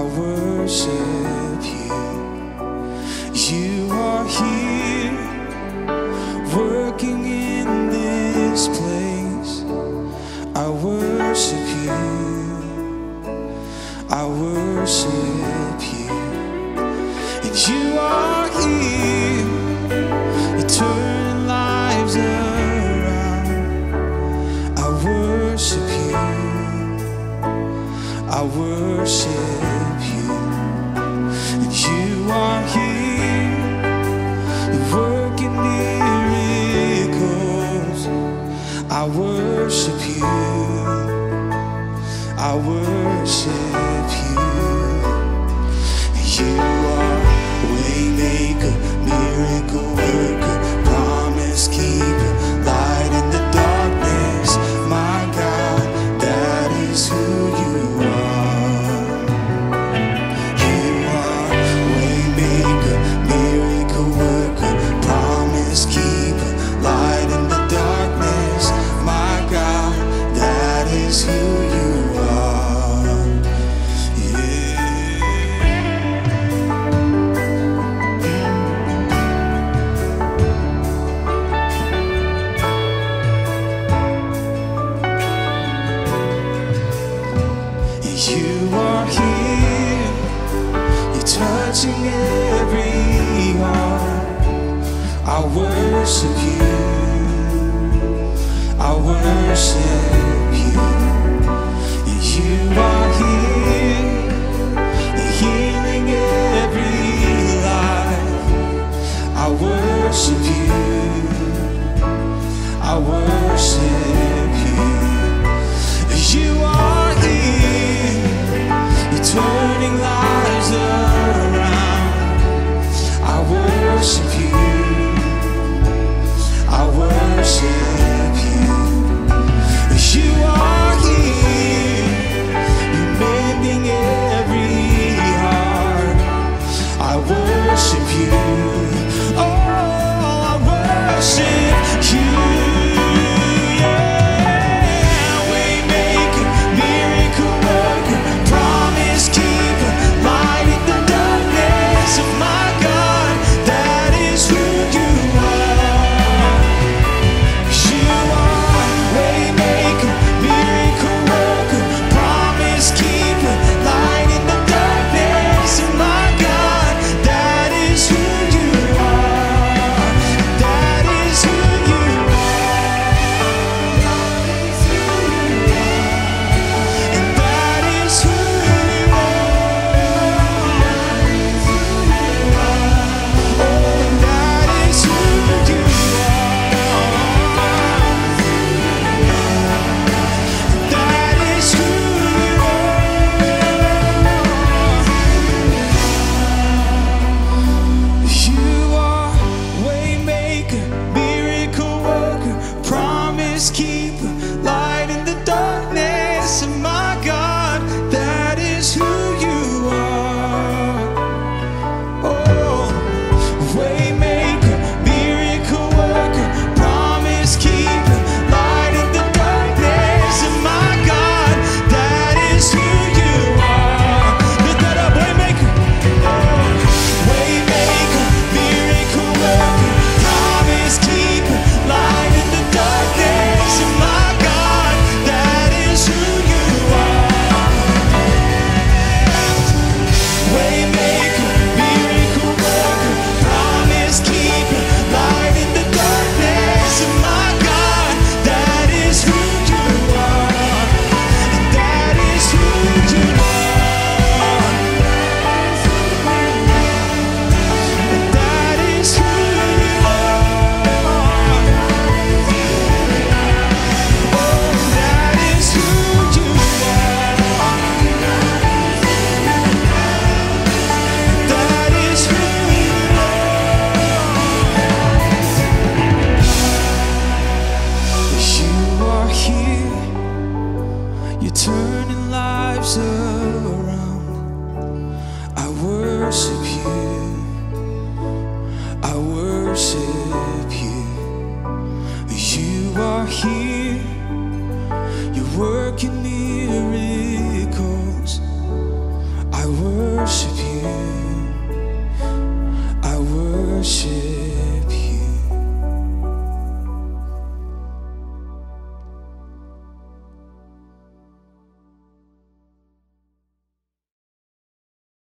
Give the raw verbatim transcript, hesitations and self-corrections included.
I worship you. You are here, working in this place. I worship you, I worship you. And you are here, you're turning lives around. I worship you, I worship you. And you are here, you're working miracles. I worship you, I worship you. You are waymaker, miracle worker, promise keeper, light in the darkness. My God, that is who you are. You are waymaker, miracle worker, promise keeper, light in the darkness. My God, that is who you are. Yeah. You are here, you're touching every heart. I worship you, I worship